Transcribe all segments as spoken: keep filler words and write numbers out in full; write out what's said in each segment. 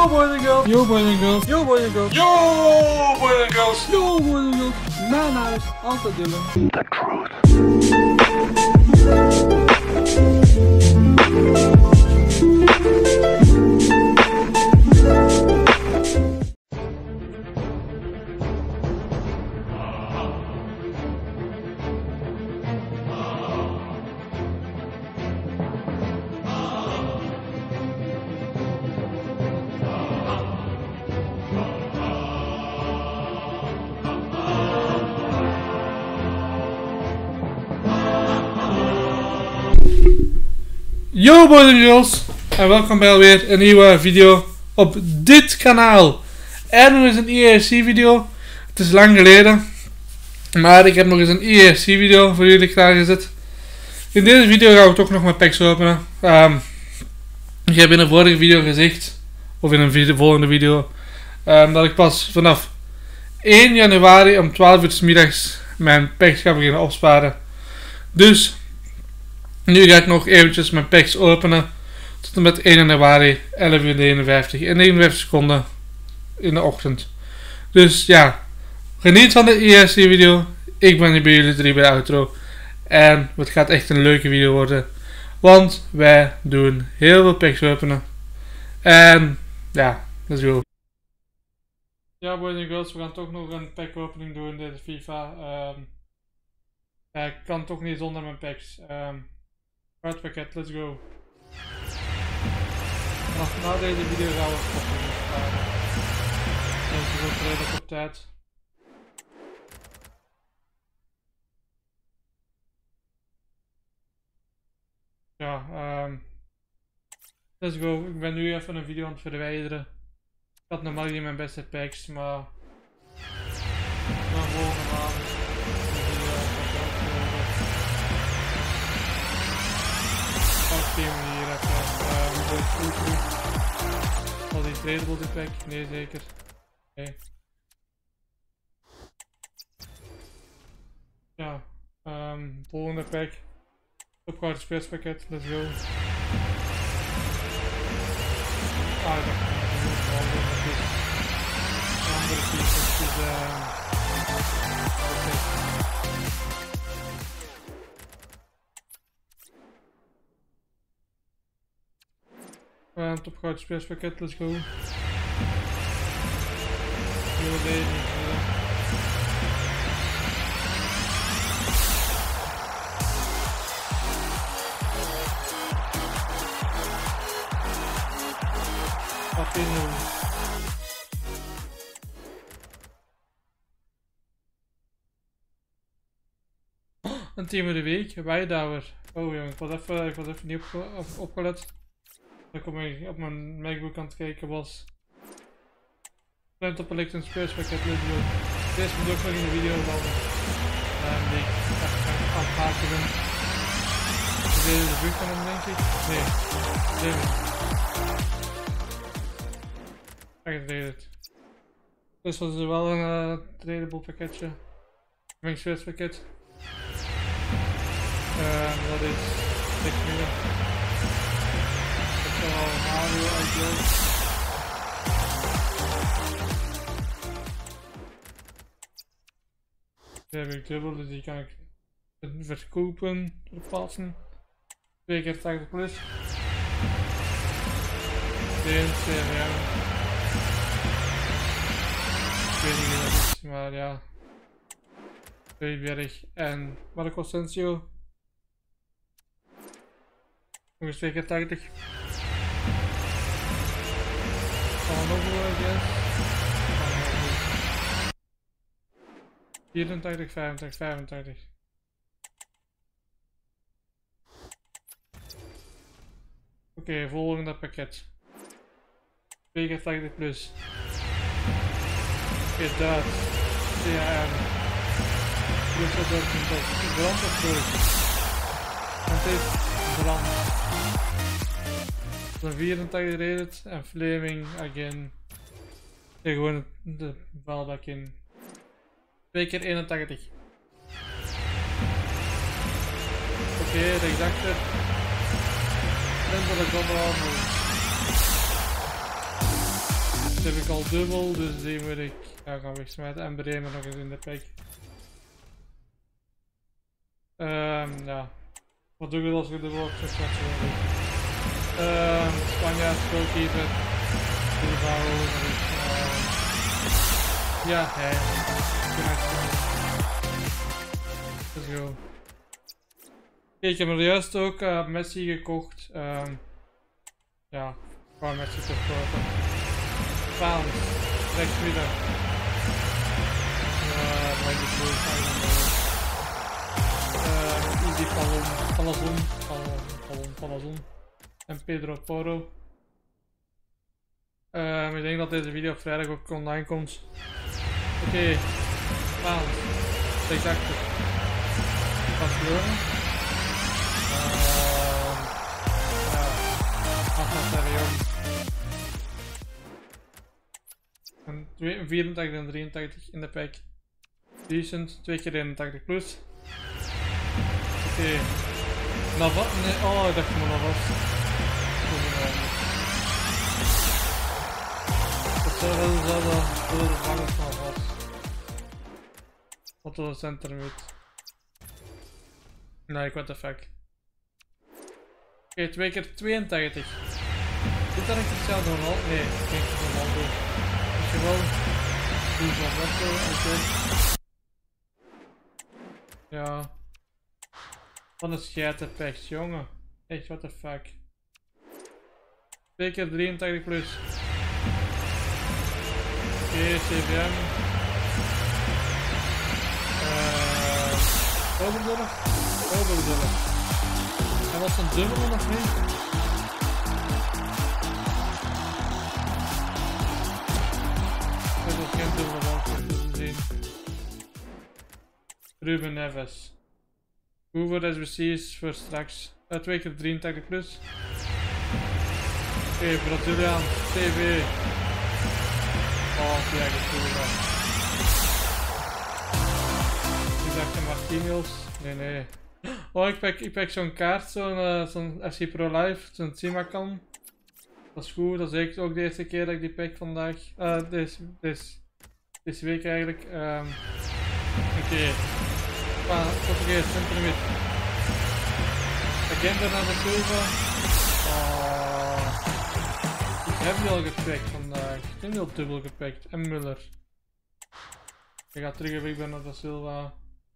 Yo boys and girls, yo boys and girls, yo boys and girls, yo boys and girls, yo boys and girls. Mijn naam is altijd Dylan. The truth. Yo boys en girls, en welkom bij alweer een nieuwe video op dit kanaal. En nog eens een I R C video. Het is lang geleden, maar ik heb nog eens een I R C video voor jullie klaargezet. In deze video gaan we toch nog mijn packs openen. Um, ik heb in een vorige video gezegd, of in een video, volgende video, um, dat ik pas vanaf één januari om twaalf uur 's middags mijn packs ga beginnen opsparen. Dus nu ga ik nog eventjes mijn packs openen tot en met één januari, elf uur eenenvijftig en negenenvijftig seconden in de ochtend. Dus ja, geniet van de I R C video. Ik ben hier bij jullie drie bij de outro. En het gaat echt een leuke video worden, want wij doen heel veel packs openen. En ja, let's go. Ja boys en girls, we gaan toch nog een pack opening doen in deze FIFA. Um, ja, ik kan toch niet zonder mijn packs. Um, Hard pakket, let's go. Na, na deze video gaan we stoppen. Dus we zijn redelijk op tijd. Ja, um, let's go. Ik ben nu even een video aan het verwijderen. Ik had normaal niet mijn beste packs, maar dan volgende maand. Op die manier even uh, al die tradable pack? Nee zeker. Nee. Ja, um, volgende pack. Opgehouden speelspakket, let's go. Ah, dat kan ik niet doen. Een andere pieces, dus uh, okay. Uh, het opgehouden speelspakket, let's go. Nieuwe leven, ja. Wat in doen? Een team van de week, Weidauer. Oh jongen, ik was even, ik was even niet op, op, opgelet. Dat ik op mijn, op mijn MacBook aan het kijken was. Plant op een licht een speelspakket, let's go. Deze moet ook nog in de video van uh, die ik echt aan het maken ben. Is deze de buurt van hem denk ik? Nee, deze. Echt deed het. Dus was er wel een uh, tradable pakketje. Mijn speelspakket. Uh, dat is six miljoen. Mario uitloop. Die heb ik dubbel, dus die kan ik verkopen, verpassen. twee keer tachtig plus. Deze C R M. Ik weet niet wie dat is, maar ja. Tweeberg en Marco Asensio. Nog eens twee keer tachtig. Gaan we nog door, I guess. vierentachtig, vijfentachtig, vijfentachtig. Oké, okay, volgende pakket. twee keer tachtig plus. Oké, okay, dat. C R M. Plus dat wordt een top. Brand of dood? En het is brand. Dan vierentachtig rated en Flaming again. Ja, gewoon de balbak in. twee keer eenentachtig. Oké, okay, rechtsachter. En dat ik allemaal moet. heb ik al dubbel, dus die moet ik ja, gaan wegsmijten en Bremen nog eens in de pack. Um, ja, wat doe je als je dubbel op zo'n kwetsel doet? Um, Spanjaard, goalkeeper, Bilbao, um, ja, hij. Let's go. Kijk, ik heb er juist ook uh, Messi gekocht. Um, ja, gewoon Messi toch kopen. Frans, rechtsmidden. Uh, maar die blue uh, Easy Palom, Palazon, Palazon, Palazon. En Pedro Porro. Um, ik denk dat deze video op vrijdag ook online komt. Oké, okay. Frans, rechtsachter. Barcelona. Uh, ja, Afnasterion. En vierentachtig en drieëntachtig in de pack. Decent, twee keer eenentachtig plus. Oké. Okay. Navas? Nee, oh, ik dacht maar Navas. Dat is wel de vervangers van Navas. Wat was het centrum weet. Nee, what the fuck. Oké, okay, twee keer tweeëntachtig. Dit had ik hetzelfde van al. Nee, ik denk het van al doen. Als je wel. Doe van Wetto, oké. Ja. Wat een scheitenpecht, jongen. Echt, what the fuck. twee keer drieëntachtig plus. Oké, okay, C V M. Eh. Uh, Overdorf. Overdorf. En was een dubbele nog niet? Er is geen dubbele walker tussen zien. Ruben Neves. Hoeveel S B C's voor straks? Uh, twee keer drieëntachtig plus. Oké, okay, Braziliaan. T V. Oh, ja, goed. Ik dacht een Marquinhos. Nee, nee. Oh, ik pak, ik pak zo'n kaart, zo'n uh, zo'n F C Pro Live, zo'n Simakan. Dat is goed, dat is eigenlijk ook de eerste keer dat ik die pak vandaag. Uh, deze, deze, deze week eigenlijk. Um, Oké. Okay. Ah, tot een keer, centrum. Again Bernardo Silva. Oh. Ik heb die al gepakt vandaag. Ik heb die al dubbel gepakt. En Muller. Ik ga terug op Bernardo Silva.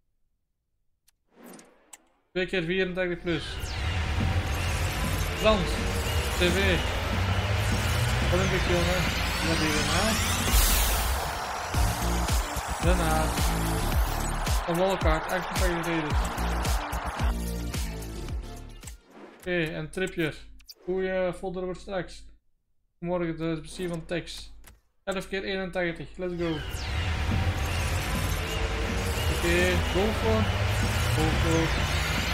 twee keer vierentachtig plus. Frans. T V. Olympic jongen. Wat hier daarna? Daarna. Een wallkaart. achtentachtig reders. Oké, okay, en Trippier. Goeie folder voor straks. Morgen de S B C van Tex. elf keer eenentachtig. Let's go. Oké, okay, Golfo. Golfo.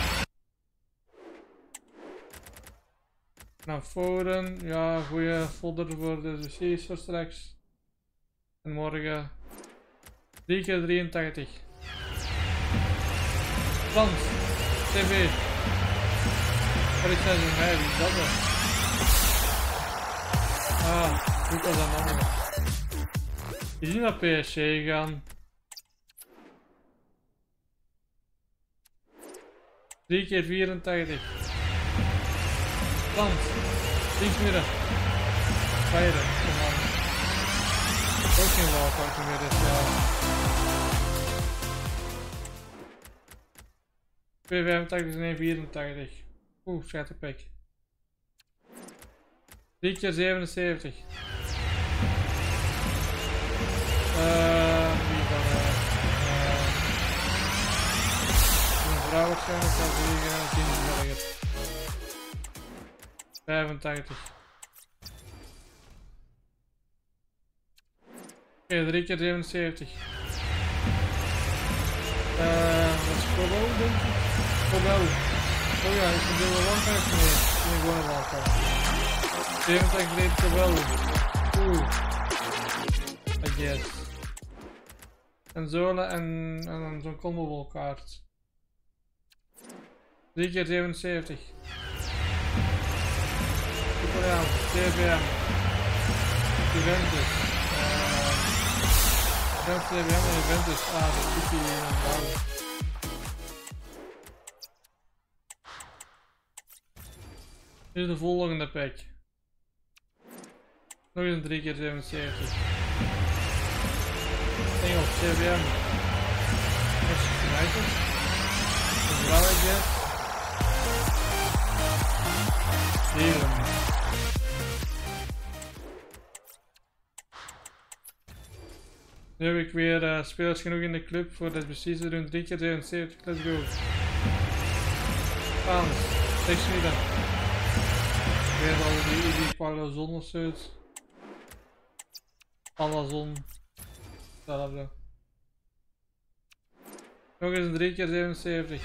Naar voren, ja, goede folder voor de S B C's voor straks. En morgen drie keer drieëntachtig. Frans, T V. Wat ik zei van mij, wie is dat dan? Ah, hoe kan dat nou? Je ziet naar P S G gaan. drie keer vierentachtig. Frans, linksmidden. Vijden, kom aan. Ook geen walkout meer dit jaar. twee vijfentachtig en één vierentachtig. Oeh, schattenpik. drie keer zevenenzeventig. Uh, wie van uh, uh, een vrouw waarschijnlijk zal zeggen, Zinsberger. vijfentachtig. Oké, okay, drie keer zevenenzeventig. Uh, dat is Kobo, denk ik. Kobo. Oh ja, is een dubbele walkout? Nee, ik ben gewoon een walkout. zevenentachtig deed Kobo. Oeh. I guess. En Zola en, en dan zo'n combo walkaart. drie keer zevenenzeventig. Italiaan, C V M. Juventus. Juventus, C B M en Juventus. Ah, dat is die in een bouw. Dit is de volgende pack. Nog eens een drie keer zevenenzeventig. Engels, C B M. Manchester United. België. Zeven. Nu heb ik weer uh, spelers genoeg in de club voor dat precies te doen. drie keer zevenenzeventig, let's go. Frans, niks meer dan. Weer al die Easy Palazon of zoiets. Palazon. Hetzelfde. Nog eens een drie keer zevenenzeventig.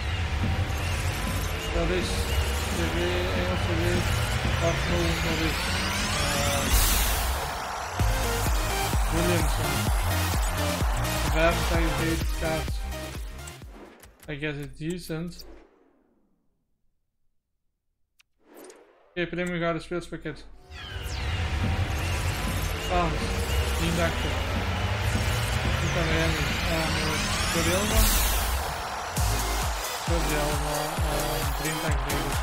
Dat is de W, Engelse W, Arsenal, dat is uh, Williamson. vijfentachtig kaart. I guess it's decent. Oké, okay, premium gouden speelspakket. Frans, drieëntachtig. Niet aan Remy. Corelma. Corelma, drieëntachtig euro.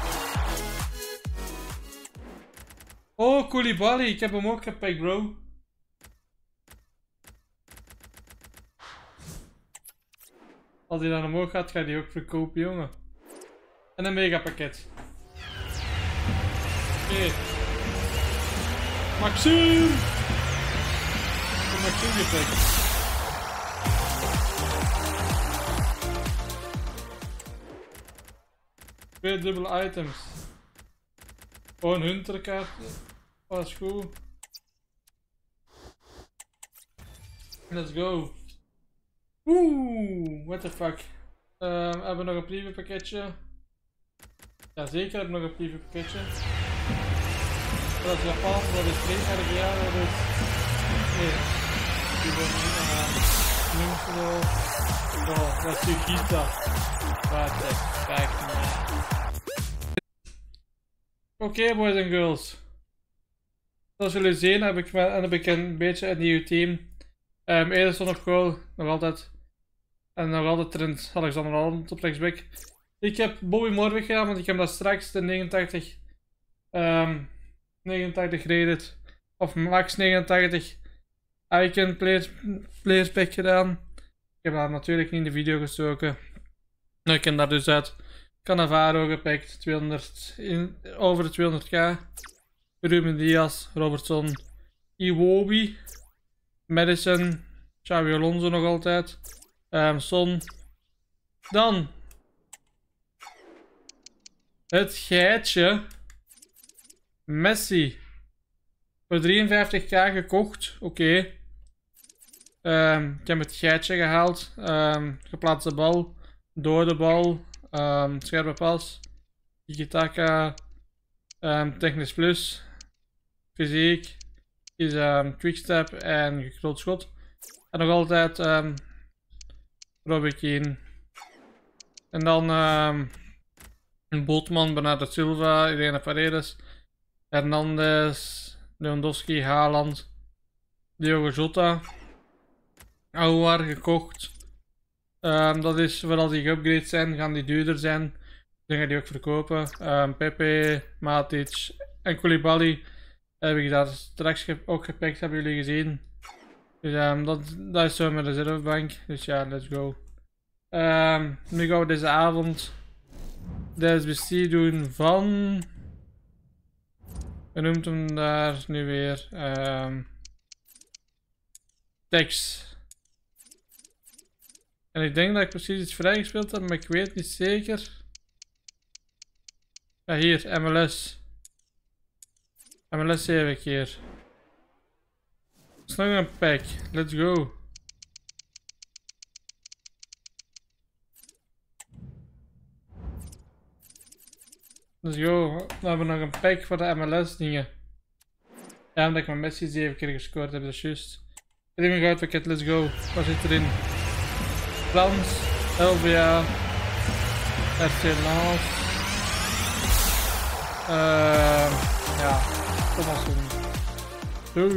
Oh, Koulibaly, ik heb hem ook gepakt, bro. Als hij dan omhoog gaat, ga je die ook verkopen, jongen. En een megapakket. Oké. Okay. Maxime! Ik heb Maxime gepakt. Twee dubbele items. Oh, een hunterkaart. Oh, dat is goed. Let's go. Oeh, what the fuck. Um, hebben we nog een preview pakketje? Jazeker, hebben we nog een preview pakketje. Dat is Japan, dat is twee R G A, dat is... Nee. Die worden niet aan. Noem ze wel. Oh, dat is Yukita. What the fuck, man. Oké, okay, boys en girls. Zoals jullie zien heb ik, heb ik een beetje een nieuw team. Um, Ederson op goal, nog altijd. En nog altijd Trent Alexander-Arnold op rechtsback. Ik heb Bobby Moore weggegaan, want ik heb dat straks de negenentachtig, um, negenentachtig rated, of max negenentachtig icon players, players pack gedaan. Ik heb dat natuurlijk niet in de video gestoken. Ik ken daar dus uit. Cannavaro gepakt, tweehonderd in, over de tweehonderd k. Ruben Diaz, Robertson, Iwobi, Madison, Xabi Alonso nog altijd, um, Son. Dan het geitje Messi voor drieënvijftig k gekocht. Oké. Okay. Um, ik heb het geitje gehaald. Um, geplaatste bal, door de bal. Um, scherpe pas, Tiki-taka, um, technisch plus, fysiek, is um, quickstep en groot schot. En nog altijd um, Robbie Keane. En dan um, Botman, Bernardo Silva, Irene Paredes, Hernandez, Lewandowski, Haaland, Diogo Jota, Aouar gekocht. Um, dat is vooral die geupgrade zijn, gaan die duurder zijn. Dan ga je die ook verkopen. Um, Pepe, Matic en Koulibaly heb ik daar straks ge ook gepakt, hebben jullie gezien. Dus um, dat, dat is zo mijn reservebank. Dus ja, let's go. Um, nu gaan we deze avond de S B C doen van... We noemt hem daar nu weer. Um, Tex. En ik denk dat ik precies iets vrijgespeeld heb, maar ik weet niet zeker. Ja, hier, M L S. M L S heb ik hier. Dat is nog een pack. Let's go. Let's go. We hebben nog een pack voor de M L S dingen. Ja, omdat ik mijn Messi zeven keer gescoord heb, dat is juist. Premium goud pakket, let's go. Wat zit erin? Frans, L V A, R C Lens, uh, ja, Thomas Zo.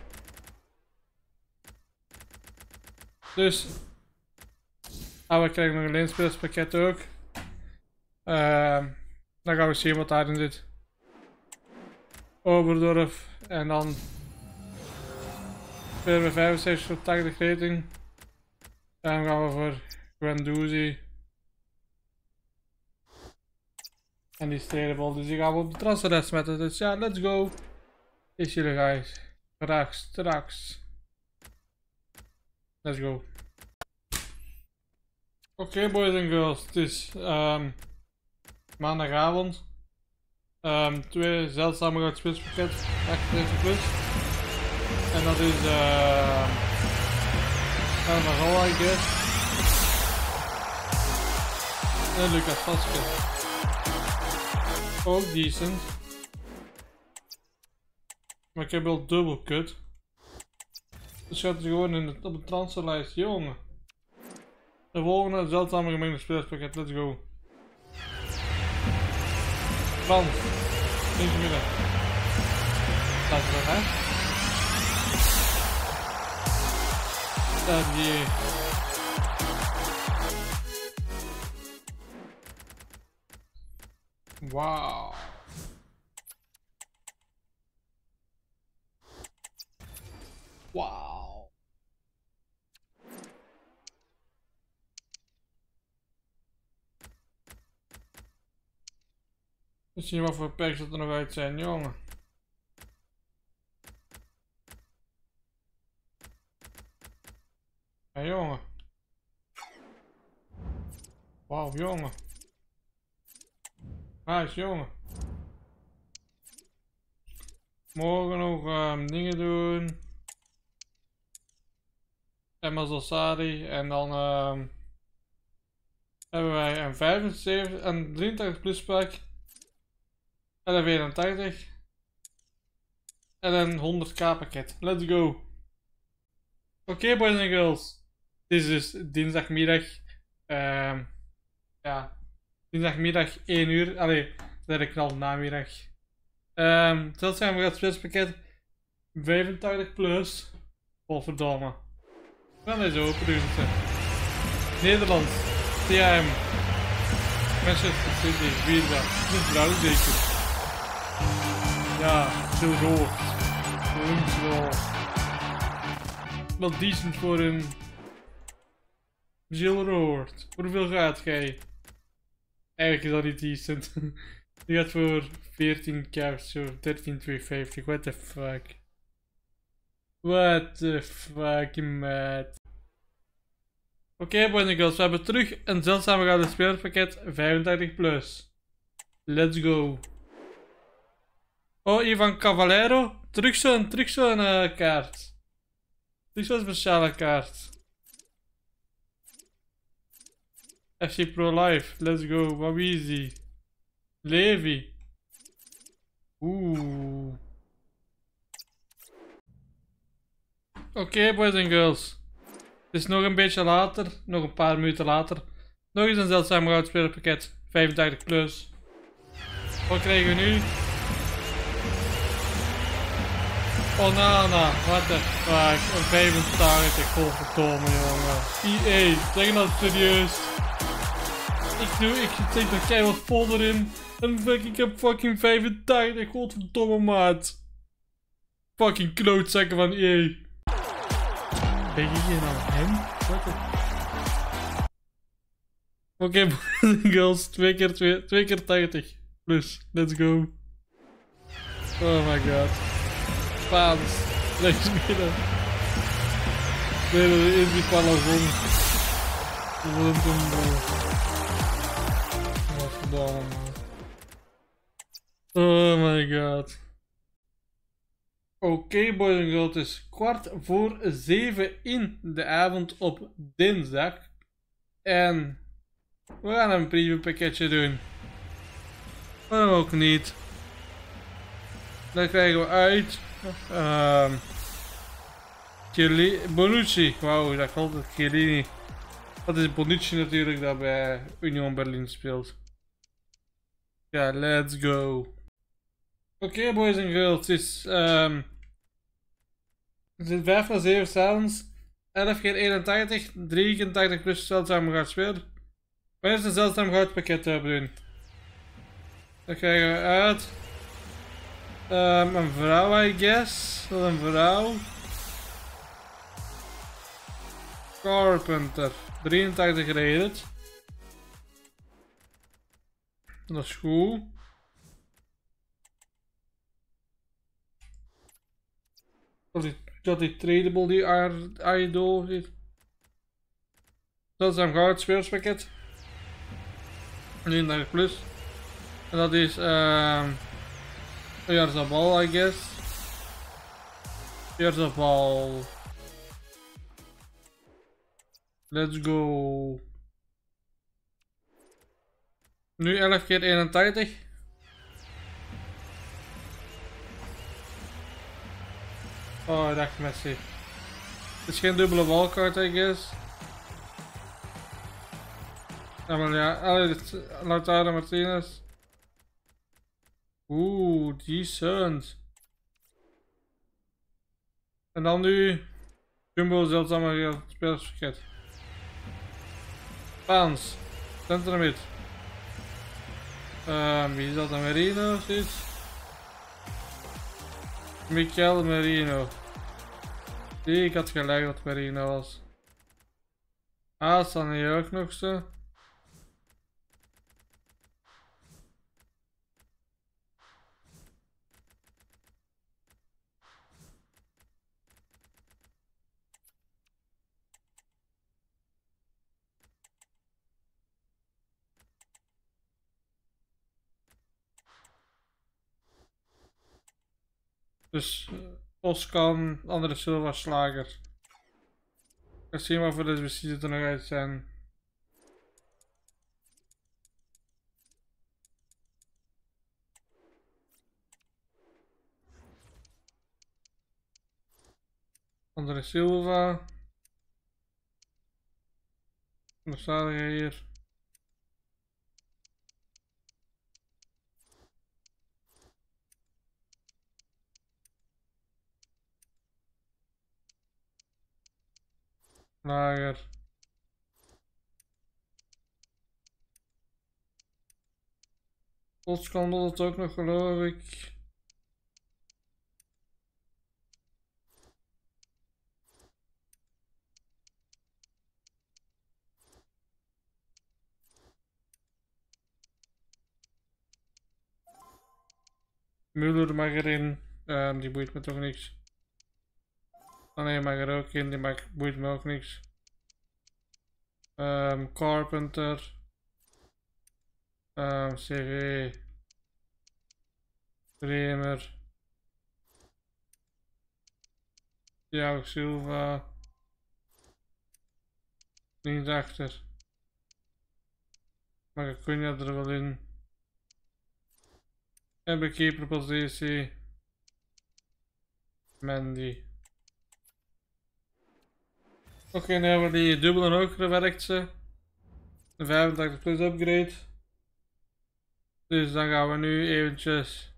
Dus. Ah, we krijgen nog een leenspelerspakket ook. Uh, dan gaan we zien wat daarin zit. Oberdorf. En dan. Spelen we vijfenzestig voor tachtig rating. En dan gaan we voor Guendouzi. En die tradable, dus die gaan we op de transferlijst zetten. Dus ja, let's go. Is jullie guys. Graag straks. Let's go. Oké okay, boys en girls, het is um, maandagavond. Um, twee zeldzame goud speelspakket, achtendertig plus. En dat is uh, Carnaval I guess. En Lucas Vasquez. Ook decent. Maar ik heb wel dubbel kut. Dus gaat het gewoon in het, op de transferlijst, jongen. De volgende zeldzame gemengde spelerspakket, let's go. Frans, linksmidden. Dat is wel, hè? Daar die. Wauw. Wauw. We zien wat voor packs er nog uit zijn, jongen. Ja, jongen. Wauw, jongen. Nice, jongen. Morgen nog um, dingen doen. Emma Zossari. En dan um, hebben wij een vijfenzeventig, een drieëntachtig plus pack. En een vierentachtig. En een honderd k pakket. Let's go. Oké okay, boys en girls. Dit is dus dinsdagmiddag. Um, ja. Dinsdagmiddag één uur. Allee, dat is knal namiddag. Um, dat zijn we het speelspakket. vijfentachtig plus. Oh verdomme. We gaan deze open doen. Nederland. T M. Manchester City. Wie is dat? Dat is blauw zeker. Ja, zo rood. Links wel. Wel decent voor een zielrood. Voor hoeveel gaat gij? Eigenlijk is dat niet decent. Die gaat voor veertien k, zo dertien tweehonderdvijftig. What the fuck? What the fuck, maat? Oké, okay, boys en girls, we hebben terug een zeldzame gouden spelerspakket vijfentachtig plus. Let's go. Oh, Ivan Cavallero. Terug zo'n terug zo'n uh, kaart. Terug zo'n speciale kaart. F C Pro Life. Let's go. Wat is die? Levi. Oeh. Oké, okay, boys en girls. Het is nog een beetje later. Nog een paar minuten later. Nog eens een zeldzame gouden spelerpakket. vijfentachtig plus. Wat krijgen we nu? Onana, what the fuck, een vijfentachtig, godverdomme jongen. E A, zeg dat serieus. Ik doe, ik zet er keihard vol erin. En fuck, ik heb fucking vijfentachtig, godverdomme maat. Fucking klootzakken van E A. Ben je hier nou hem? What the... Oké, okay, girls, twee keer, twee, twee keer tachtig. Plus, let's go. Oh my god. Spaans. Rechts midden. Nee, dat is die Palazon. Dat wordt een dombro. Wat verdomme man. Oh my god. Oké okay, boys en girls, het is kwart voor zeven in de avond op dinsdag. En we gaan een preview pakketje doen. Waarom ook niet. Dan krijgen we uit. Um, Bonucci, wauw, dat valt het Chiellini. Dat is Bonucci natuurlijk dat bij Union Berlin speelt. Ja, let's go. Oké okay, boys en girls, het is um, Er zit vijf naar zeven s'avonds. elf keer eenentachtig. drieëntachtig plus zeldzaam goud speler. Wanneer is een zeldzaam goud pakket te doen? Dat krijgen we uit. Um, een vrouw, I guess. Dat is een vrouw. Carpenter. drieëntachtig rated. Dat is goed. Dat is, dat is tradable, die idol. Dat is een goud spelerspakket. drieëntachtig plus. En dat is um, Jarzabal, I guess. Jarzabal. Let's go. Nu elf keer eenentachtig. Oh, ik dacht Messi. Het is geen dubbele wildcard, I guess. Ja, maar ja, Lautaro Martinez. Oeh, decent. En dan nu Jumbo zeldzame spelerspakket. Paans. Centrum mid. Um, wie is dat, een Merino of iets? Mikel Merino. Die, ik had gelijk dat Merino was. Ah, staan hier ook nog zo. Dus uh, Oskan, andere Silva, Slager. Ik zie maar voor deze bestuurder er nog uit zijn. Andere Silva. Wat staat er hier? Lager. Oskan doet het ook nog, geloof ik. Muller mag erin. Um, die boeit me toch niks. Oh nee, mag er ook in. Die mag, boeit me ook niks. Um, Carpenter. Um, C V. Bremer. Thiago Silva. Linksachter. Mag ik Cunha er wel in. En bij keeperpositie. Mandy. Oké, okay, nu hebben we die dubbele ook gewerkt ze. De vijfentachtig plus upgrade. Dus dan gaan we nu eventjes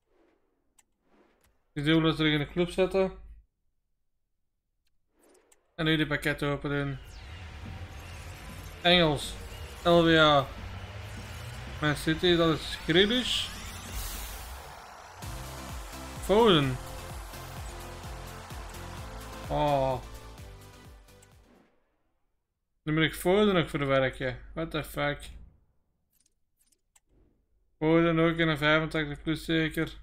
die dubbele terug in de club zetten. En nu die pakketten open doen. Engels. L W A. Man City, dat is Grealish. Foden. Oh. Nu moet ik Foden nog verwerken. What the fuck. Foden ook in een vijfentachtig plus zeker.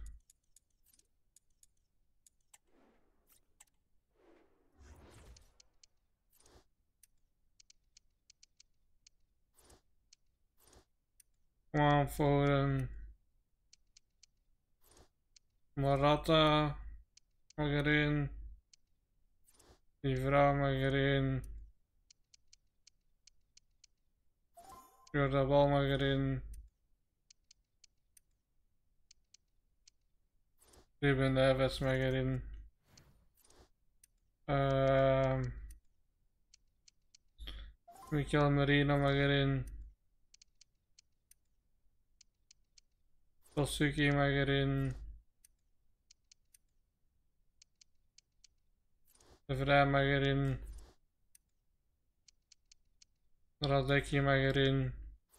Come on, Foden. Morata mag erin. Die vrouw mag erin. Jarzabal mag erin. Ruben Neves mag erin. Uh, Mikel Merino mag erin. Tosuki mag erin. De Vrij mag erin. Radecki mag erin.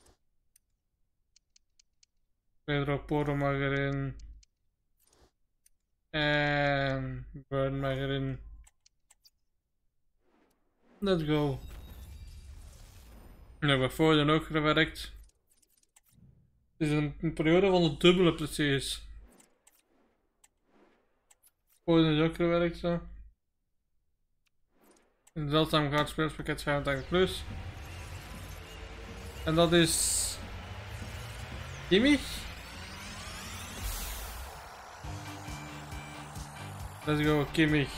Pedro Porro mag erin. En Burn mag erin. Let's go. Nu hebben we Foden ook gewerkt. Het is een, een periode van de dubbele precies. Foden is ook gewerkt zo. Een zeldzaam goud spelerspakket vijfentachtig plus. En dat is Kimmich. Let's go, Kimmich.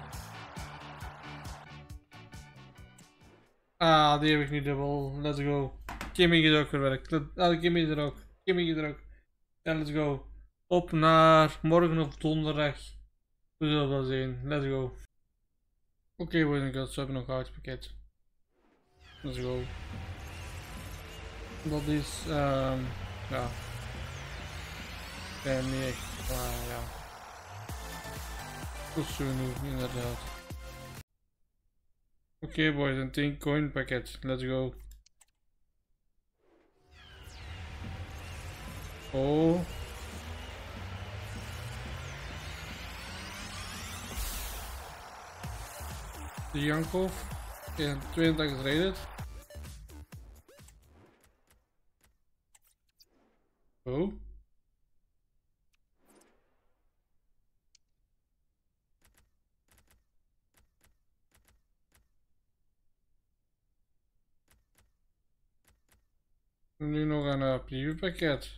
Ah, die heb ik niet dubbel. Let's go. Kimmich is ook gewerkt. Ah, Kimmich is er ook. Kimmich is er ook. En let's go. Op naar morgen of donderdag. We zullen wel zien. Let's go. Oké, okay, boys and girls, we hebben nog een goud pakket. Let's go. Dat is, um, ja. Ja, niet echt, maar ja. Goed zo nu, inderdaad. Oké okay, boys, een tien coin pakket. Let's go. Oh. De Jankov. Ja, tweeëntachtig rated. Oh. Nu nog een uh, preview pakket.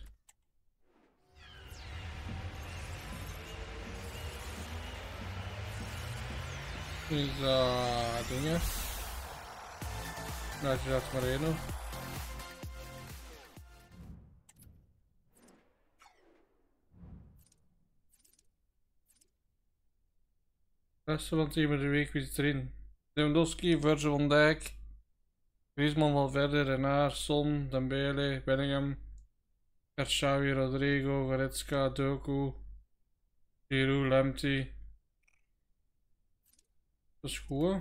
Is uh, dingen. Laat je dat maar één. Beste van team de week, wie zit erin? Lewandowski, Virgil van Dijk, Griezmann, Valverde, Renard, Son, Dembele, Bellingham, Xavi, Rodrigo, Goretzka, Doku, Giroud, Lamptey. Dat is goed.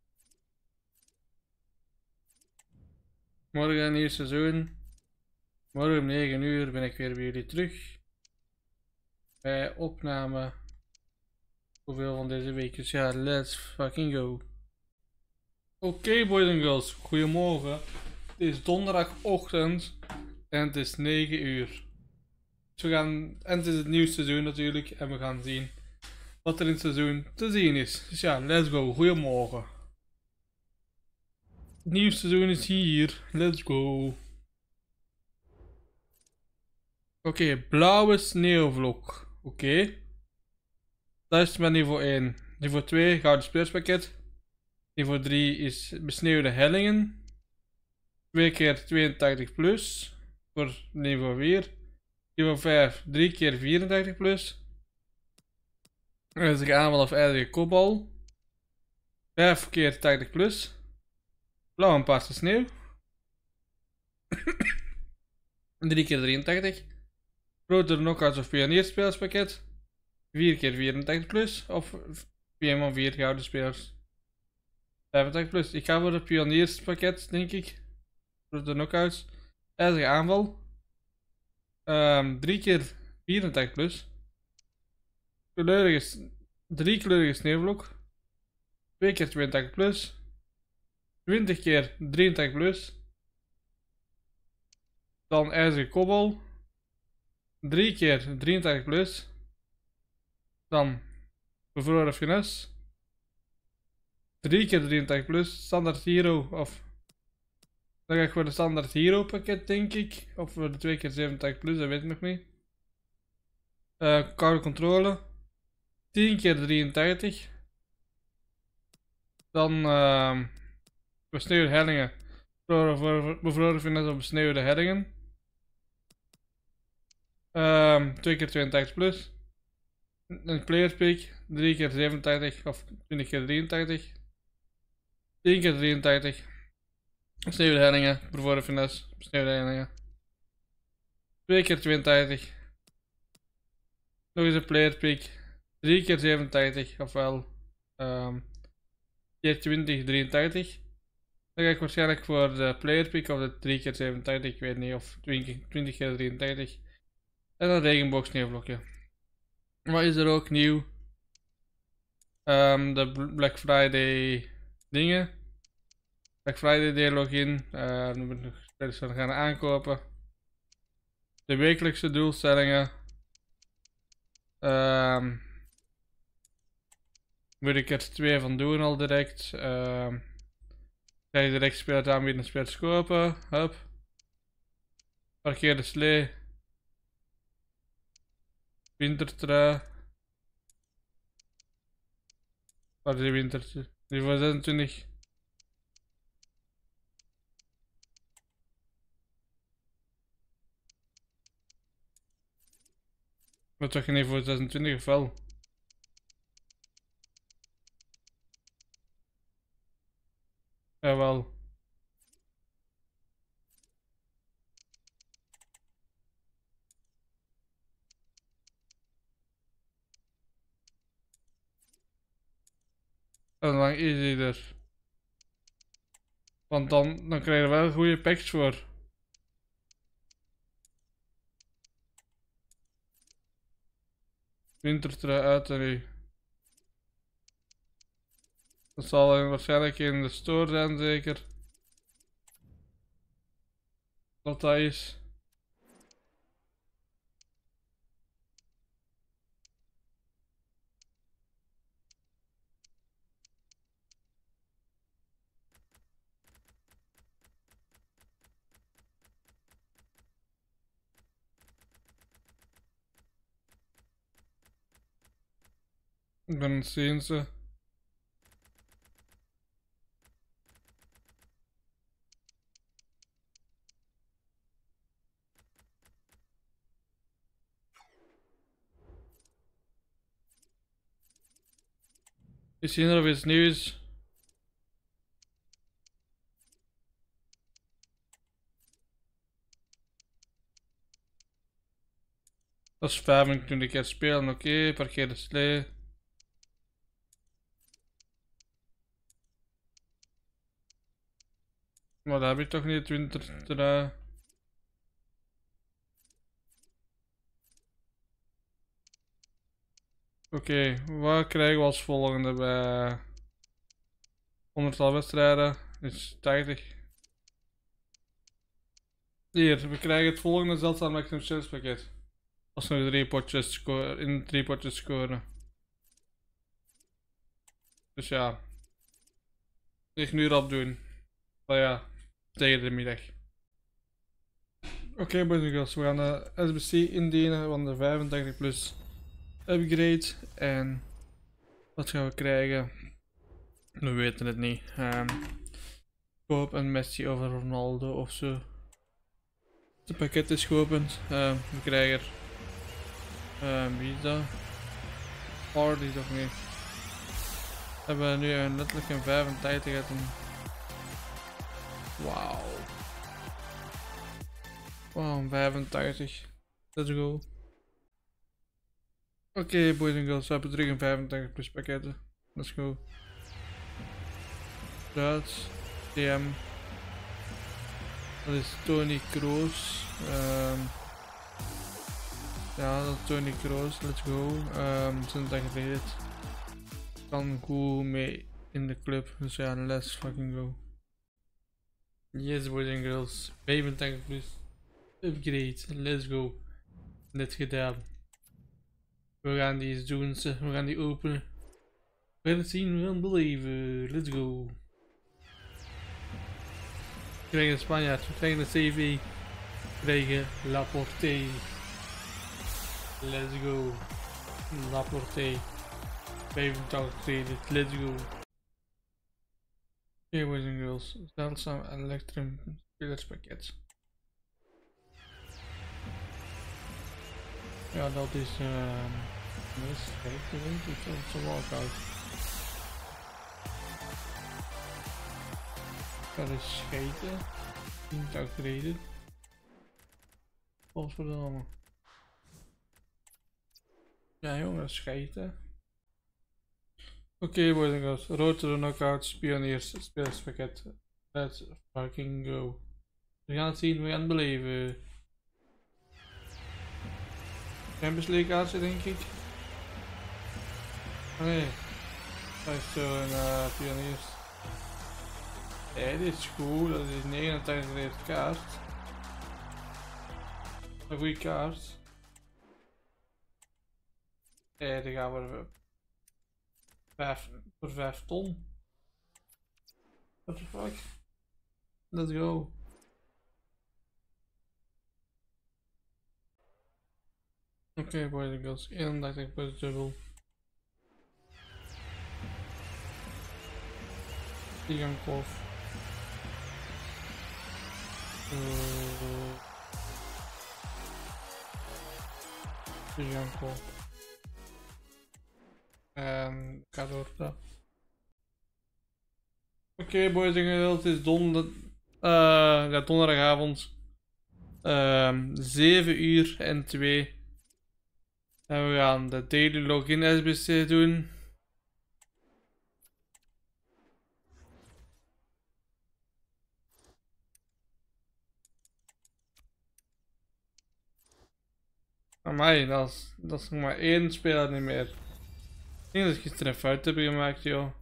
Morgen een nieuw seizoen. Morgen om negen uur ben ik weer bij jullie terug. Bij opname. Hoeveel van deze week is? Ja, let's fucking go. Oké okay, boys and girls, goedemorgen. Het is donderdagochtend en het is negen uur. Dus we gaan, en het is het nieuwe seizoen natuurlijk en we gaan zien wat er in het seizoen te zien is. Dus ja, let's go, goedemorgen. Het nieuwe seizoen is hier, let's go. Oké, okay, blauwe sneeuwvlok. Oké. Okay. Dat is met niveau één. Niveau twee, gouden spelerspakket. Niveau drie is besneeuwde hellingen. twee keer tweeëntachtig plus. Voor niveau vier. Niveau vijf, drie keer vierentachtig plus. IJzige aanval of IJzige kopbal. vijf keer tachtig plus. Blauw en paarse sneeuw. drie keer drieëntachtig. Grotere knockouts of pionierspelspakket. vier keer vierentachtig plus. Of vier man vier gouden spelers. vijfentachtig plus. Ik ga voor het pionierspakket, denk ik. Voor de knockouts. IJzige aanval. Um, drie keer vierentachtig plus. Kleurige, drie kleurige sneeuwvlok. twee keer tweeëntachtig plus. twintig keer drieëntachtig plus. Dan IJzige kopbal. drie keer drieëntachtig plus. Dan bevroren finesse. drie keer drieëntachtig plus. Standaard hero of... Dan ga ik voor de standaard hero pakket, denk ik. Of voor de twee keer zevenentachtig plus, dat weet ik nog niet. Uh, koude controle. tien keer drieëntachtig. Dan uh, besneeuwde hellingen. Bevroren finesse of besneeuwde hellingen. Uh, twee keer tweeëntachtig plus. Een player pick. drie keer zevenentachtig of twintig keer drieëntachtig. tien keer drieëntachtig. Besneeuwde hellingen. Bevroren finesse. Besneeuwde hellingen. twee keer tweeëntachtig. Nog eens een player pick. drie keer zevenentachtig. Ofwel um, keer twintig, drieëntachtig. Dan ga ik waarschijnlijk voor de player pick of de drie keer zevenentachtig, ik weet niet, of twintig keer drieëntachtig. En een regenboog sneeuwvlokje. Wat is er ook nieuw? Um, de Black Friday dingen. Black Friday Day login. Uh, dan moet ik nog steeds gaan aankopen. De wekelijkse doelstellingen. Um, moet ik er twee van doen al direct. Um, ga je direct spelers aanbieden en spelers kopen. Hup. Parkeer de slee. Wintertrui. Waar is die wintertrui? Die voor zesentwintig. Maar toch niet voor zesentwintig of wel? Jawel. En lang is die er. Want dan, dan krijg je wel goede packs voor. Wintertrui uit en nu. Dat zal waarschijnlijk in de store zijn, zeker. Dat dat is. Ik ben het zien ze. Is hier nog iets nieuws? Dat is vijfentwintig keer spelen, oké, okay, parkeer de slee. Maar dat heb ik toch niet, wintertrui. Oké, okay, wat krijgen we als volgende bij honderdtal wedstrijden? Is tachtig. Hier, we krijgen het volgende zeldzaam maximum sales pakket. Als we drie potjes scoren, in drie potjes scoren. Dus ja. Ik nu erop doen. Maar ja, tegen de middag. Oké, okay, boys en girls, we gaan de S B C indienen van de vijfentachtig plus upgrade. En wat gaan we krijgen? We weten het niet. Um, koop een Messi over Ronaldo of zo. Het pakket is geopend. Uh, we krijgen er. Uh, wie is dat? Oh, die is toch niet. We hebben nu een, letterlijk een vijfentachtig uit een. Wauw. Wauw, vijfentachtig. Let's go. Oké, okay, boys en girls, we hebben terug een vijfentachtig plus pakketten. Let's go. Duits, D M. Dat is Tony Kroos. Um, ja, dat is Tony Kroos. Let's go. Um, sinds dat geleden. Kan goed mee in de club. Dus ja, let's fucking go. Yes, boys and girls. vijfentachtig plus. Upgrade. Let's go. Net gedaan. We gaan die eens doen. We gaan die openen. We gaan het zien. We gaan beleven. Let's go. We krijgen een Spanjaard, we krijgen een C V, we krijgen Laporte. Let's go. Laporte. vijfentachtig credit, let's go. Oké, okay, boys and girls, zeldzaam Electrum spelerspakket. Ja, dat is uh, mis, kijk, denk ik, dat is een walkout. Dat is scheten. Niet upgraden. Godverdomme. Ja jongens, scheten. okay, boys and girls. Road to the knockouts, pioniers, spelerspakket. Let's fucking go. We gaan het zien, we gaan het beleven. Champions League kaartje, denk ik. Oh nee. Dat is zo'n uh, pioniers. Ja, dit is goed, dat is negenentachtig geleverd kaart. Een goede kaart. Ja, die gaan we vijf, voor vijf ton. What the fuck? Let's go. Oké, okay, boys and girls. eenendertig plus dubbel. Tigankov. Uh, Tigankov. En Cadorta. Oké, okay, boys en girls, het is donder, uh, ja, donderdagavond. Uh, zeven uur en twee. En we gaan de daily login S B C doen. Amai, dat is, dat is nog maar één speler niet meer. Ik denk dat ik gisteren een fout heb gemaakt, joh.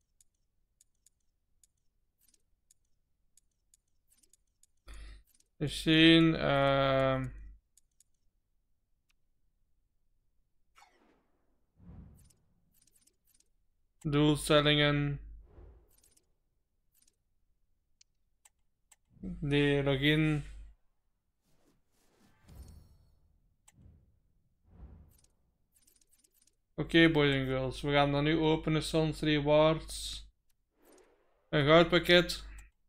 Dus zien, uh... doelstellingen. De login. Oké, okay, boys en girls, we gaan dan nu openen Sons Rewards. Een goudpakket.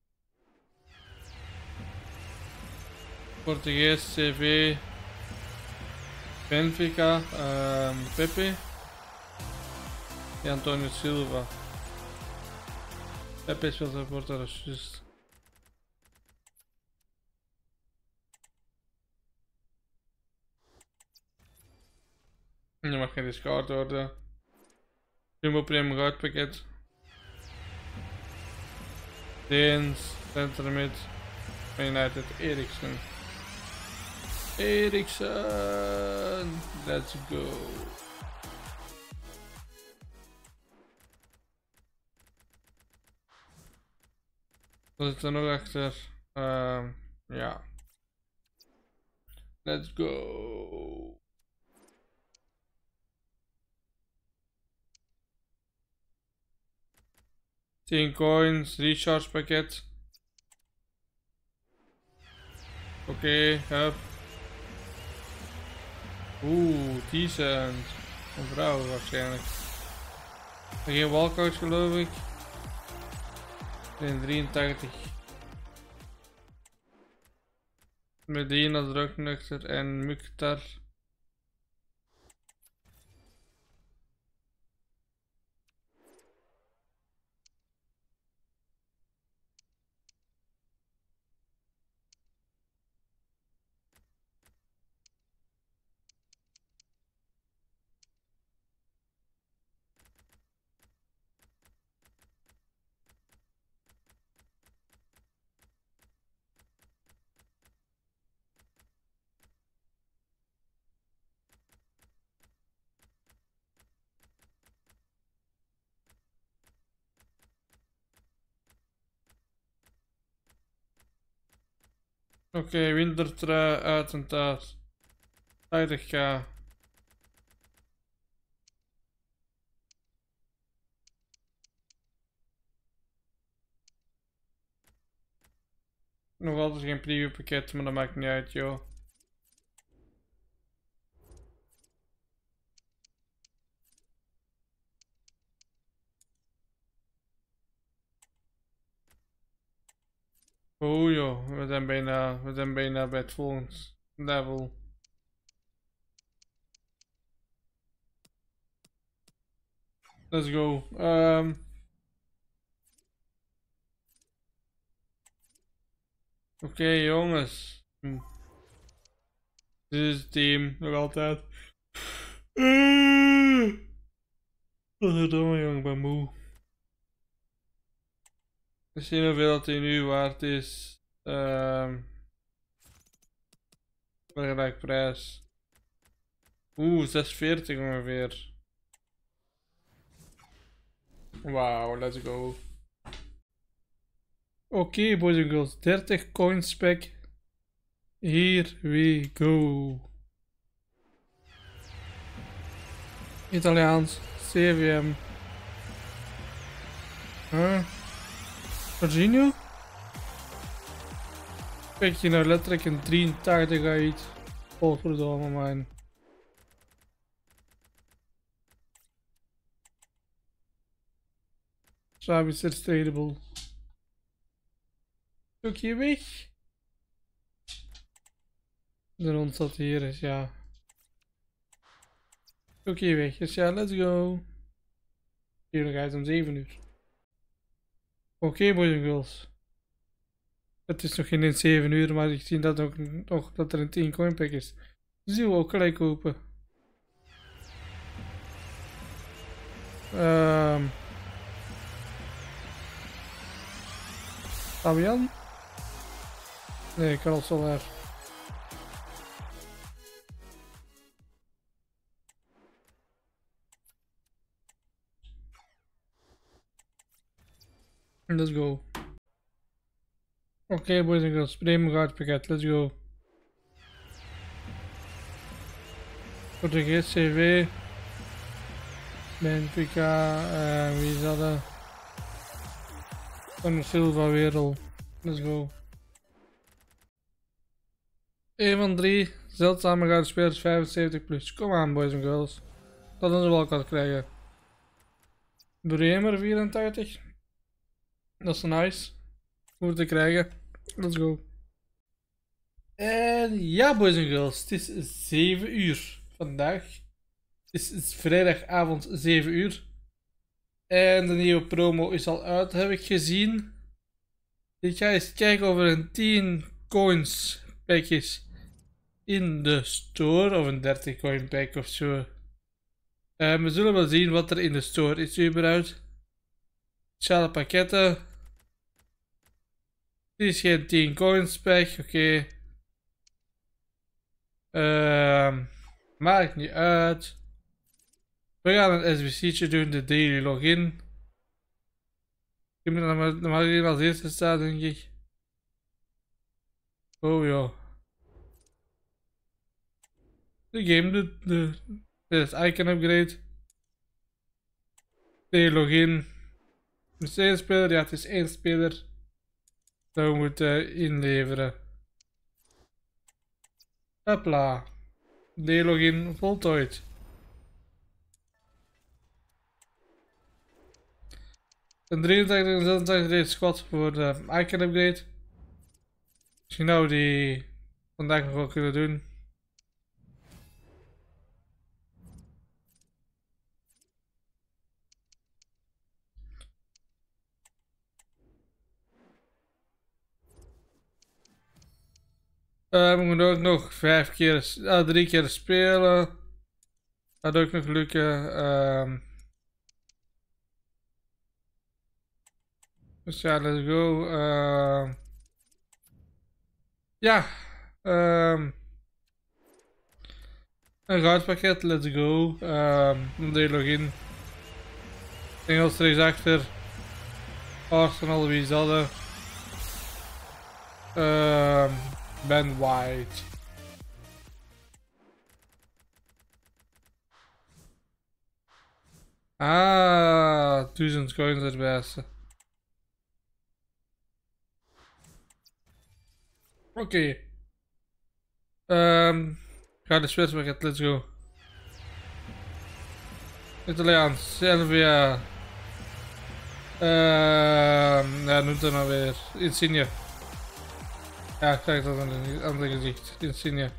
Portugees, C V. Benfica, um, Pepe. En Antonio Silva. Pepe speelt voor Porto, dat is juist. Je mag geen discard worden. Jumbo Premium goudpakket. Deens, Center Mid, United, Eriksen. Eriksen, let's go. Wat zit er nog achter? Uh, ja. Let's go. tien coins, recharge pakket. Oké, okay, hup. Oeh, decent. Een vrouw waarschijnlijk. Geen walkout geloof ik. Nee, drieëntachtig. Medina, druknuchter en Mukhtar. Oké, okay, wintertrui uit en thuis. tachtig k. Nog altijd geen preview pakket, maar dat maakt niet uit, joh. Oh joh, we zijn bijna, we zijn bijna bij het volgende level. Let's go. Um, Oké okay, jongens. Hm. Dit is het team, nog altijd. Uh. Godverdomme jong, ik ben moe. We zien hoeveel dat hij nu waard is. Ehm... Gelijk prijs. Oeh, zes veertig ongeveer. Wauw, let's go. Oké, okay, boys and girls. dertig coins pack. Here we go. Italiaans. C V M. Huh? Virginio? Kijk je nou letterlijk een drieëntachtig uit. Godverdomme man. Travis tradable. Stukje weg. De rond zat hier is ja. Stukje weg. Dus ja, let's go. Hier nog uit om zeven uur. Oké, okay, boys and girls. Het is nog geen zeven uur, maar ik zie dat, ook, nog, dat er een tien coin pack is. Dus die wil ook gelijk kopen. Ehm... Um, Fabian? Nee, ik kan al zo naar. Let's go. Oké, okay, boys and girls, premium card pakket, let's go. Portugees C V. Benfica, uh, wie is dat? Uh? Van de Silva wereld. Let's go. een van drie zeldzame gouden spelers vijfenzeventig plus. Kom aan, boys and girls. Dat is wel kan krijgen. Bremer vierentachtig. Dat is nice. Goed te krijgen. Let's go. En ja, boys and girls. Het is zeven uur vandaag. Het is, het is vrijdagavond zeven uur. En de nieuwe promo is al uit, heb ik gezien. Ik ga eens kijken of er een tien coins pack is in de store. Of een dertig coin pack of zo. Uh, we zullen wel zien wat er in de store is überhaupt. Speciale pakketten. Dit is geen tien coins pack, oké. Okay. Uh, maakt niet uit. We gaan een S B C'tje doen, de daily login. Ik moet dan maar hier als eerste staan, denk ik. Oh ja. De game doet de. Dit is icon upgrade. Daily login. Het is één speler, ja, het is één speler. Dat we moeten inleveren. Hopla. Daily login voltooid. Een drieëntachtig en zesentachtig reed squad voor de icon upgrade. Misschien nou die vandaag nog wel kunnen doen. Uh, we moeten ook nog vijf keer, uh, drie keer spelen. Dat ook nog lukken. Um, Dus ja, let's go. Uh, ja. Um, een goudpakket, let's go. Um, de login. Engels rechtsachter. Arsenal, wie is dat? Um, Ben White. Ah, duizend coins erbij. Oké. Okay. Um, ga de spelspakket, let's go. Italiaans, Selvia. Uh, ja, noemt het nou weer. Insigne. Ja, ik krijg dat aan het andere gezicht. Insigne.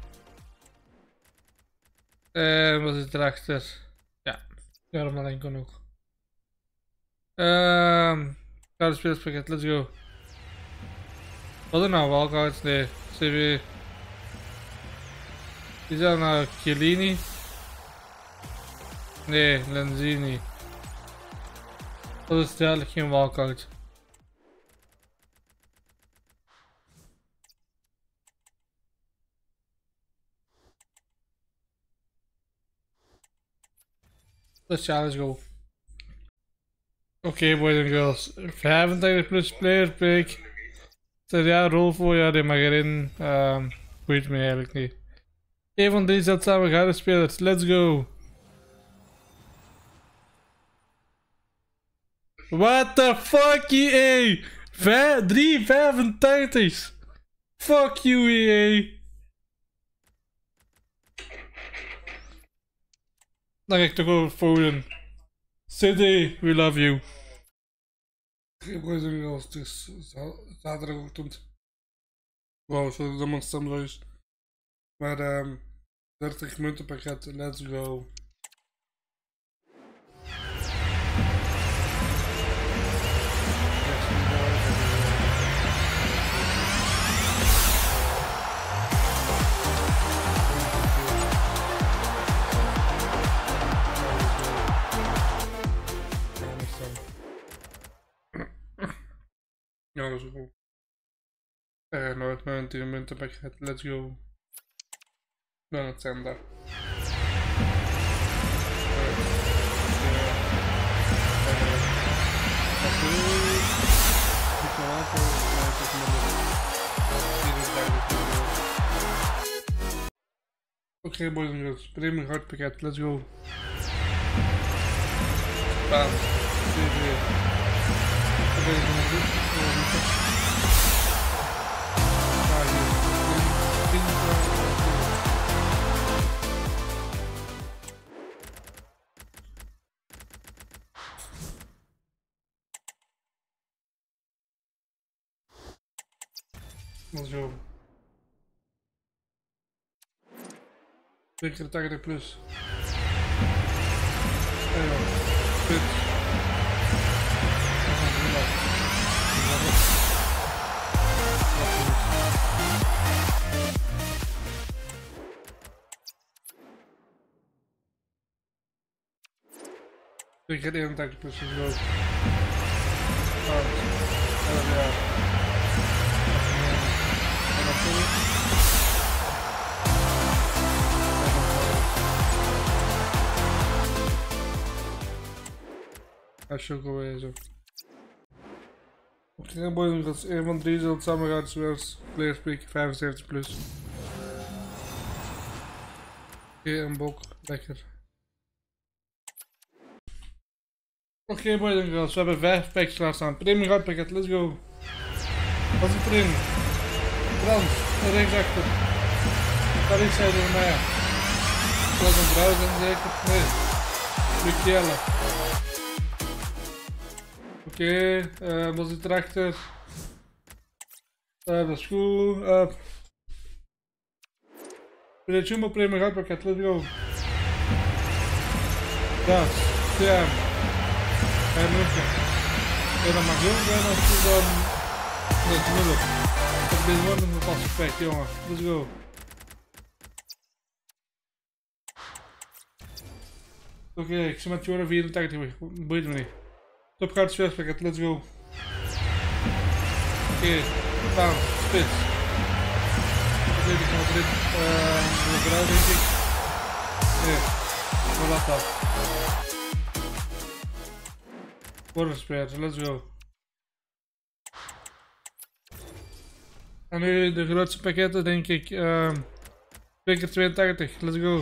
En wat zit erachter? Ja, daarom alleen genoeg. Um, ga de spelspakket, let's go. Wat er nou, Walkout? Nee, C V. Is dat nou Chiellini? Nee, Lenzini. Dat is duidelijk geen walkout. Let's challenge go. Oké, okay, boys and girls. vijfentachtig plus player pick. Zeg ja, rol voor, ja, die mag erin. Um, boeit me eigenlijk niet. Een van drie zeldzame garde-spelers, let's go. What the fuck, E A? drie vijfentachtig. Fuck you, E A. Dan ga ik toch over foden. City, we love you. Oké, boys en girls, het is zaterdagochtend. Wow, zo is mijn stemloos. Maar um, dertig muntenpakket, let's go. Ja, dat is goed. Eh, nooit mijn tien muntenpakket, let's go. Dan het zender. Oké, okay, boys en girls, premium hardpakket, let's go. Bam. Oké, let's go. Twee keer tachtig plus. En ja, dit. Twee keer eenentachtig plus, let's go. elf jaar. Als je ook alweer zo. Oké, okay, boys, dat is een van drie zal het samen gaat zoals player speak vijfenzeventig plus. Oké, okay, een bok, lekker. Oké, okay, boys en girls, we hebben vijf packs klaarstaan. Premium hard pakket, let's go. Wat zit erin? Frans, rechtsachter. Daar is hij door mij. Dat is een vrouw zijn zeker? Nee. Michele. Oké, okay, uh, wat zit erachter? Uh, dat is goed. Uh, de Jumbo Premium hard pakket, let's go. Dat is, ja. En nog en dan mag je ook zijn als je dan... Nee, het is moeilijk. Ik heb deze woorden van pas perfect, jongen. Let's go. Oké, okay, ik zit met Jordan vierentachtig, boeit me niet. Topkaart spelspakket, let's go. Oké, okay, bam, spits. Dat weet ik nog dit. Uh, eruit denk ik. Nee, wat laat dat? Borderspeert, let's go. En nu de grootste pakketten denk ik. Uh, twee keer tweeëntachtig, let's go.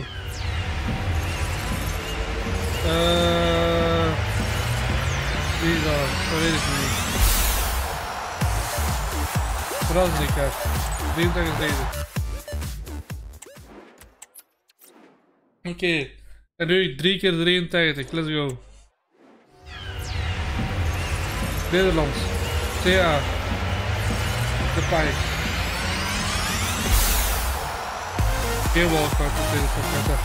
Uh, wie is dat? Dat weet ik niet. Frans die kaart. drieëntachtig is deze. Oké. Okay. En nu drie keer drieëntachtig, let's go. Nederlands. C A. De Pike. Geen walkout op deze pakketten.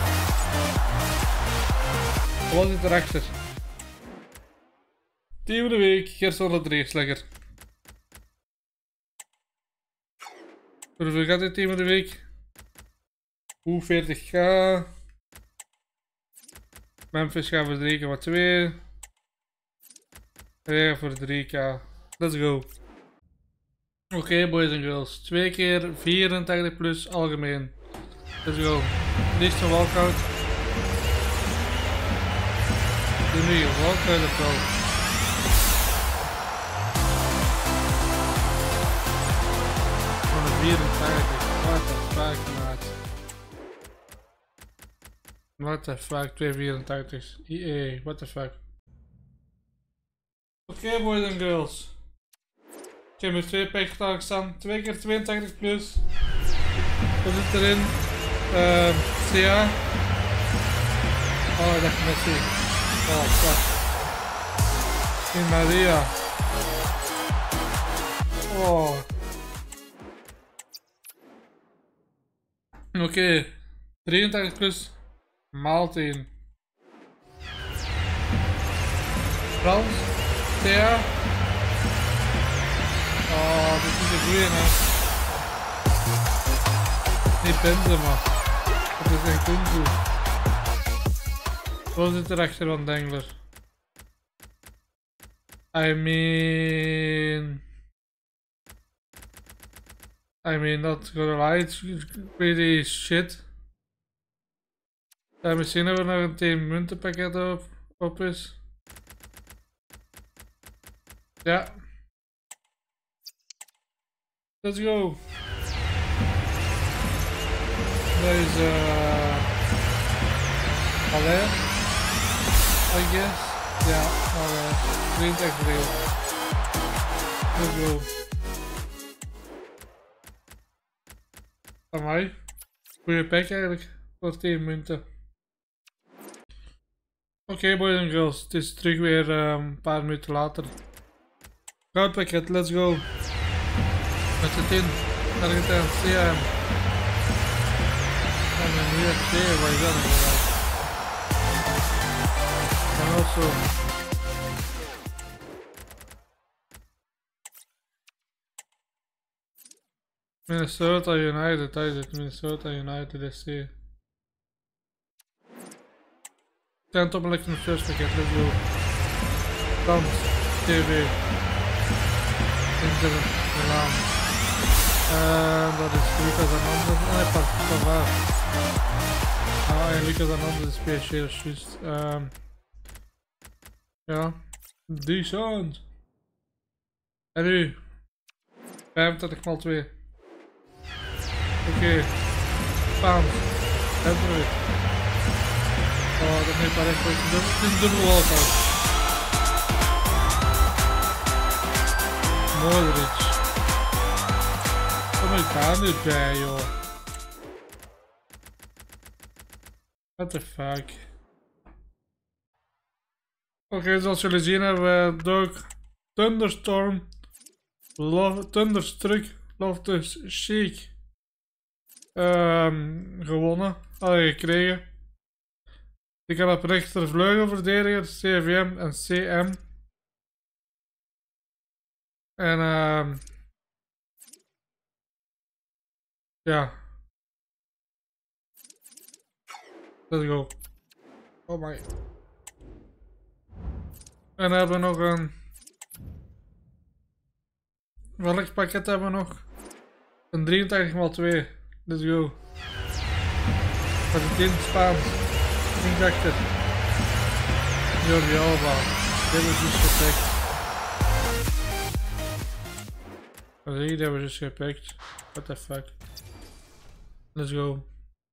Wat zit erachter? Team van de week, Gerson Rodriguez, lekker. Hoeveel gaat dit team van de week? Hoe veertig k. Memphis gaan we drie komma twee. Ja, voor drie k. Let's go. Oké, okay, boys en girls. Twee keer vierentachtig plus algemeen. Let's go. Liefst een walkout. Doe nu je walkout of wel? Van de vierentachtig. What the fuck, maat. What the fuck, twee vierentachtig. I E, what the fuck. Oké, okay, boys en girls. Ik heb er twee packs gedaan staan. twee keer tweeëntachtig plus. Wat zit erin? Uh, C A. Oh, dat is Messi. Oh, fuck. In Maria. Oh. Oké. Okay. drieëntachtig plus. Maal tien. Frans. C A. Oh, dit is een goeie, hè. Niet Benzema. Dat is een kung fu. Wat zit er achter van Dengler? I mean... I mean, not gonna lie, it's pretty shit. Uh, misschien hebben we nog een tien muntenpakket op, op is. Ja. Let's go. Deze uh, Alain, I guess. Ja, Alain. Vriend echt real. Let's go. Amai. Goeie pack eigenlijk. Voor tien munten. Oké, okay, boys en girls. Het is terug weer uh, een paar minuten later. Goudpakket, let's go. Met zit in. Argentijn, C M. En een U F C, wat is dat inderdaad? En also. Minnesota United, dat is het. Minnesota United F C. Zijn top lekker een first pakket, let's go. Dans, T V. Inter, Milan. En dat is Lucas Hernandez. Nee, pas, pas waar. Ah, en Lucas Hernandez is P S G, dat is juist. Um, ja, decent. En nu? vijfentachtig maal twee. Oké. Okay. Spaans. Android. Oh, dat heeft maar echt goed. Het is een dubbele walkout. Modric. Kom ik daar nu bij, joh. What the fuck. Oké, okay, zoals jullie zien hebben we ook Thunderstorm, Love, Thunderstruck, Loftus Cheek um, gewonnen, allee, gekregen. Ik heb op rechtervleugelverdediger, C V M en C M. En um, ja. Let's go. Oh my. En dan hebben we nog een... Welk pakket hebben we nog? Een drieëntachtig maal twee. Let's go. Wat is het in Spaans? Injector. Jordi Alba. Dit is dus gepakt. Wat zie je? Dat was dus gepakt. What the fuck. Let's go.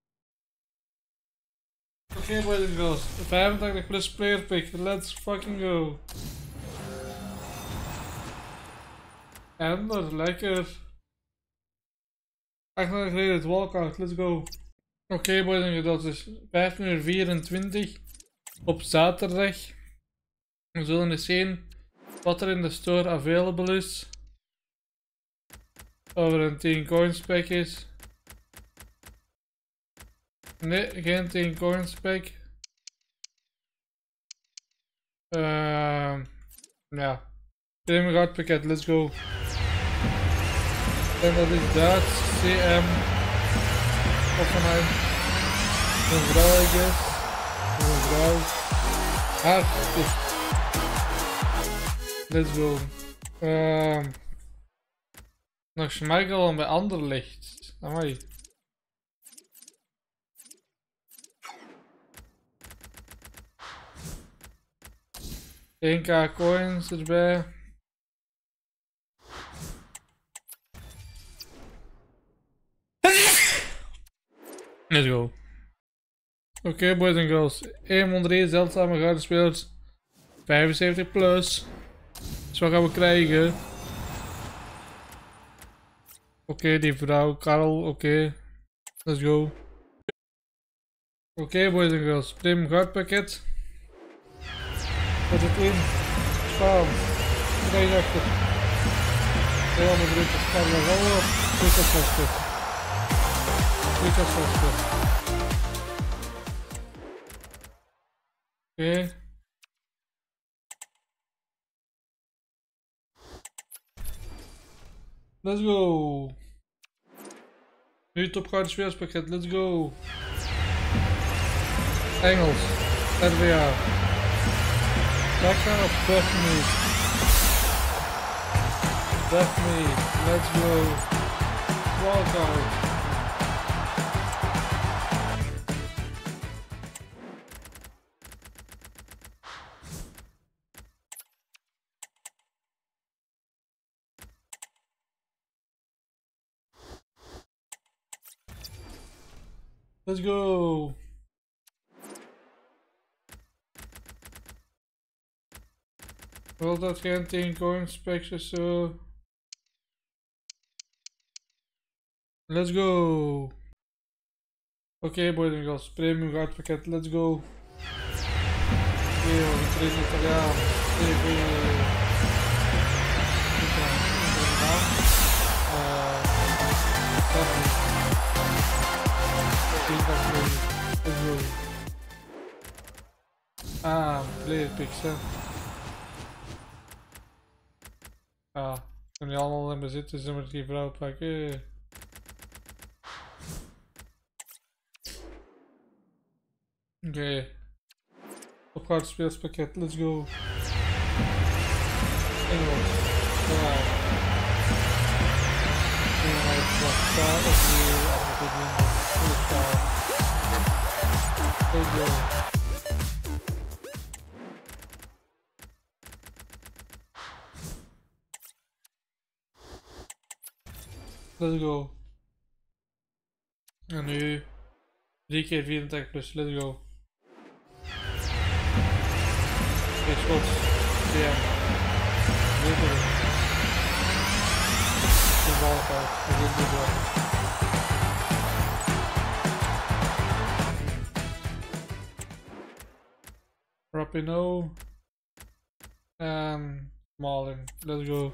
Oké, okay, boys and girls. vijfentachtig plus player pick. Let's fucking go. En dat lekker. achtentachtig rated walkout. Let's go. Oké, okay, boys and girls. Dat is vijftien uur vierentwintig op zaterdag. We zullen eens zien wat er in de store available is. Over een tien coins pack is. Nee, geen tien coins pack. Uh, ja. Premium goud pakket, let's go. En dat is Duits, C M. Offenheim. Een vrouw, I guess. Een vrouw. Haar is. Let's go. Uh, nog Schmeichel en bij Anderlecht. Amai. één k coins erbij. Let's go. Oké, okay, boys en girls. honderdéén zeldzame gouden spelers. vijfenzeventig plus. Dus wat gaan we krijgen? Oké, okay, die vrouw, Karel, oké. Okay. Let's go. Oké, okay, boys en girls. Premium goudpakket. Wat zit in? Spaan. Krijg achter. tweehonderd rupies. Carnaval op. Lucasvaster. Lucasvaster. Oké. Okay. Let's go. Nu top gouden speelspakket. Let's go. Engels. R W A. Lekker of Daphne? Daphne. Let's go. Walkout. Let's go. Wil dat geen tien coins packs of zo? Let's go. Oké, okay, boys en girls. Premium goudpakket. Let's go. Oké, okay, we trainen Italiaan. T V. Italiaan. Eh. Let's go. Ah, player picks, hè. Ah, ik kan die allemaal in bezit, dus dan moet ik die vrouw pakken. Oké. Okay. Opgaat speelspakket, let's go. Engels. Ja. Ik ga even wat staan of nu afgekomen. Let's go. Let's go. En nu drie keer vierentachtig plus, let's go. Oké, schot. Ja. Lekker. De bal gaat. We doen dit wel. Rapino. En Malin. Let's go.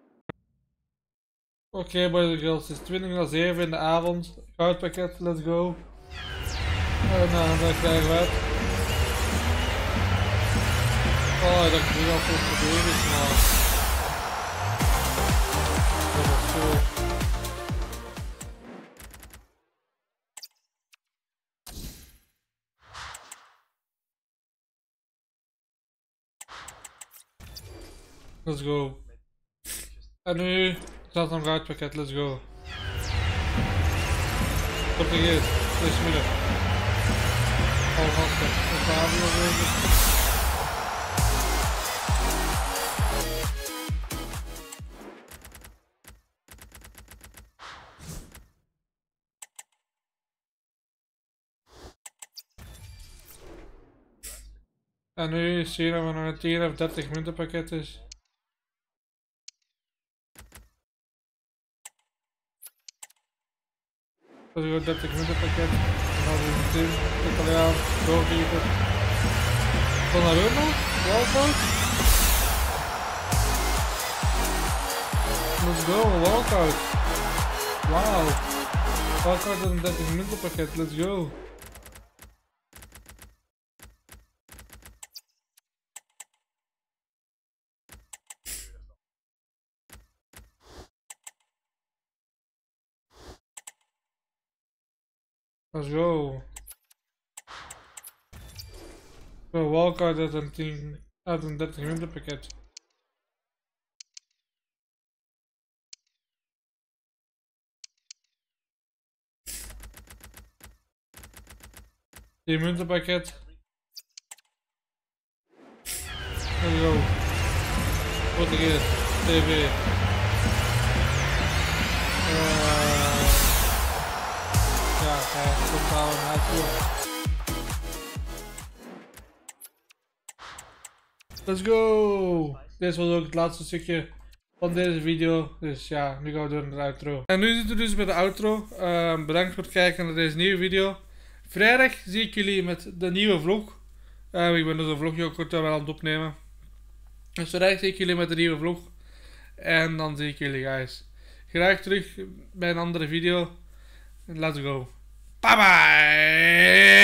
Oké, okay, boys en girls, het is twintig na zeven in de avond. Goudpakket, let's go. En uh, dan krijgen we het. Oh, ik dacht dat nu al voor het probleem is, maar... Dat was zo. Let's go. En nu... Zelfs een goudpakket, let's go. Portugees, deze middag. Al gasten, een Fabio bezig. En nu zie je dat we nog een tien of dertig minuten pakket is. Dat is gewoon dertig minuten pakket. Dan hadden we een team, Italiaan, doorgever. Donnarumma, walkout. Let's go, walkout. Wauw. Walkout is een dertig minuten pakket, let's go. Let's go. Zo, walkout uit een tien, uit een dertig minuten pakket. Diamantenpakket. Let's go. Wat is het? T V. Uh, ja, ga totaal naartoe. Let's go! Dit was ook het laatste stukje van deze video. Dus ja, nu gaan we door naar de outro. En nu zitten we dus bij de outro. Uh, bedankt voor het kijken naar deze nieuwe video. Vrijdag zie ik jullie met de nieuwe vlog. Uh, ik ben dus een vlogje ook kort wel aan het opnemen. Dus vrijdag zie ik jullie met de nieuwe vlog. En dan zie ik jullie guys graag terug bij een andere video. Let's go. Bye bye!